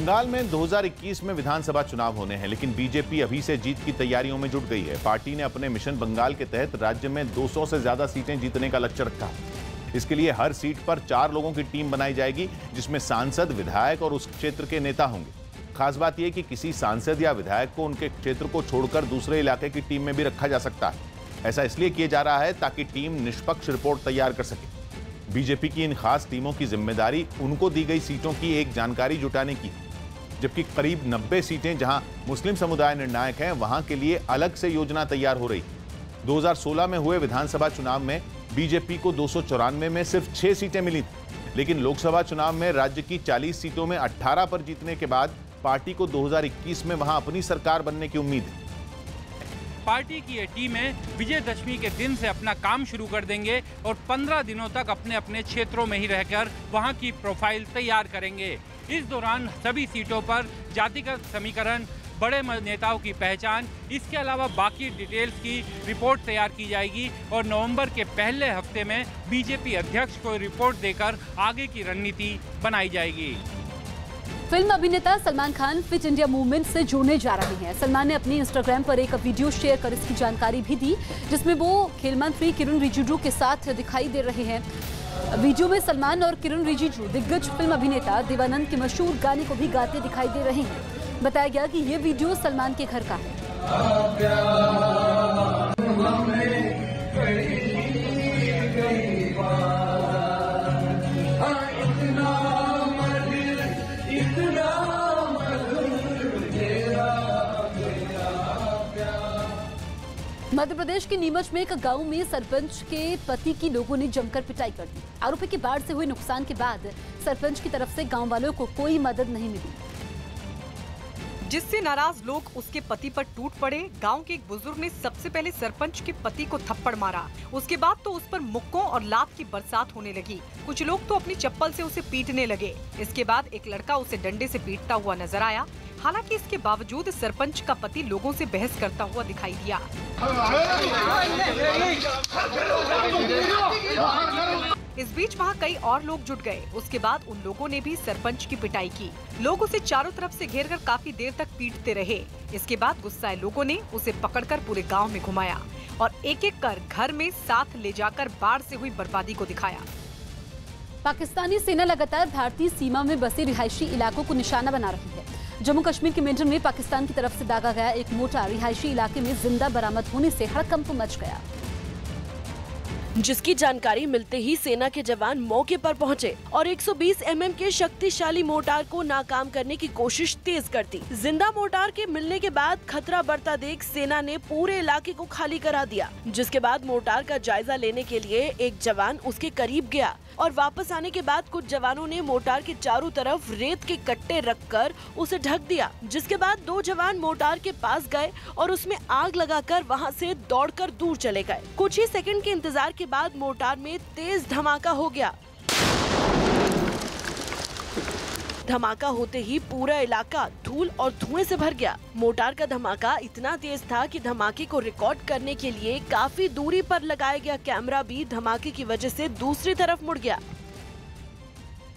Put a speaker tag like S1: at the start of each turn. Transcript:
S1: बंगाल में 2021 में विधानसभा चुनाव होने हैं, लेकिन बीजेपी अभी से जीत की तैयारियों में जुट गई है। पार्टी ने अपने मिशन बंगाल के तहत राज्य में 200 से ज्यादा सीटें जीतने का लक्ष्य रखा है। इसके लिए हर सीट पर 4 लोगों की टीम बनाई जाएगी, जिसमें सांसद, विधायक और उस क्षेत्र के नेता होंगे। खास बात यह कि किसी सांसद या विधायक को उनके क्षेत्र को छोड़कर दूसरे इलाके की टीम में भी रखा जा सकता है। ऐसा इसलिए किया जा रहा है ताकि टीम निष्पक्ष रिपोर्ट तैयार कर सके। बीजेपी की इन खास टीमों की जिम्मेदारी उनको दी गई सीटों की एक जानकारी जुटाने की, जबकि करीब 90 सीटें जहां मुस्लिम समुदाय निर्णायक हैं, वहां के लिए अलग से योजना तैयार हो रही। 2016 में हुए विधानसभा चुनाव में बीजेपी को 294 में सिर्फ 6 सीटें मिली थी, लेकिन लोकसभा चुनाव में राज्य की 40 सीटों में 18 पर जीतने के बाद पार्टी को 2021 में वहां अपनी सरकार बनने की उम्मीद है।
S2: पार्टी की ये टीमें विजयदशमी के दिन से अपना काम शुरू कर देंगे और 15 दिनों तक अपने अपने क्षेत्रों में ही रहकर वहां की प्रोफाइल तैयार करेंगे। इस दौरान सभी सीटों पर जातिगत समीकरण, बड़े नेताओं की पहचान, इसके अलावा बाकी डिटेल्स की रिपोर्ट तैयार की जाएगी और नवंबर के पहले हफ्ते में बीजेपी अध्यक्ष को रिपोर्ट देकर आगे की रणनीति बनाई जाएगी।
S3: फिल्म अभिनेता Salman Khan fit India movement से जुड़ने जा रहे हैं। सलमान ने अपने इंस्टाग्राम पर एक वीडियो शेयर कर इसकी जानकारी भी दी, जिसमें वो खेल मंत्री किरण रिजिजू के साथ दिखाई दे रहे हैं। वीडियो में सलमान और किरण रिजिजू दिग्गज फिल्म अभिनेता देवानंद के मशहूर गाने को भी गाते दिखाई दे रहे हैं। बताया गया कि ये वीडियो सलमान के घर का है। मध्य प्रदेश के नीमच में एक गांव में सरपंच के पति की लोगों ने जमकर पिटाई कर दी। आरोपी की बाढ़ से हुए नुकसान के बाद सरपंच की तरफ से गांव वालों को कोई मदद नहीं मिली,
S4: जिससे नाराज लोग उसके पति पर टूट पड़े। गांव के एक बुजुर्ग ने सबसे पहले सरपंच के पति को थप्पड़ मारा। उसके बाद तो उस पर मुक्कों और लात की बरसात होने लगी। कुछ लोग तो अपनी चप्पल से उसे पीटने लगे। इसके बाद एक लड़का उसे डंडे से पीटता हुआ नजर आया। हालांकि इसके बावजूद सरपंच का पति लोगों से बहस करता हुआ दिखाई दिया। इस बीच वहां कई और लोग जुट गए। उसके बाद उन लोगों ने भी सरपंच की पिटाई की। लोग उसे चारों तरफ से घेरकर काफी देर तक पीटते रहे। इसके बाद गुस्साए लोगों ने उसे पकड़कर पूरे गांव में घुमाया और एक एक कर घर में साथ ले जाकर बाढ़ से हुई बर्बादी को दिखाया।
S3: पाकिस्तानी सेना लगातार भारतीय सीमा में बसे रिहायशी इलाकों को निशाना बना रही है। जम्मू कश्मीर के मेंढर में पाकिस्तान की तरफ से दागा गया एक मोर्टार रिहायशी इलाके में जिंदा बरामद होने से हड़कंप मच गया,
S5: जिसकी जानकारी मिलते ही सेना के जवान मौके पर पहुंचे और 120 mm के शक्तिशाली मोर्टार को नाकाम करने की कोशिश तेज कर दी। जिंदा मोर्टार के मिलने के बाद खतरा बढ़ता देख सेना ने पूरे इलाके को खाली करा दिया, जिसके बाद मोर्टार का जायजा लेने के लिए एक जवान उसके करीब गया और वापस आने के बाद कुछ जवानों ने मोर्टार के चारों तरफ रेत के कट्टे रखकर उसे ढक दिया। जिसके बाद 2 जवान मोर्टार के पास गए और उसमें आग लगाकर वहां से दौड़कर दूर चले गए। कुछ ही सेकंड के इंतजार के बाद मोर्टार में तेज धमाका हो गया। धमाका होते ही पूरा इलाका धूल और धुएं से भर गया। मोर्टार का धमाका इतना तेज था कि धमाके को रिकॉर्ड करने के लिए काफी दूरी पर लगाया गया कैमरा भी धमाके की वजह से दूसरी तरफ मुड़ गया।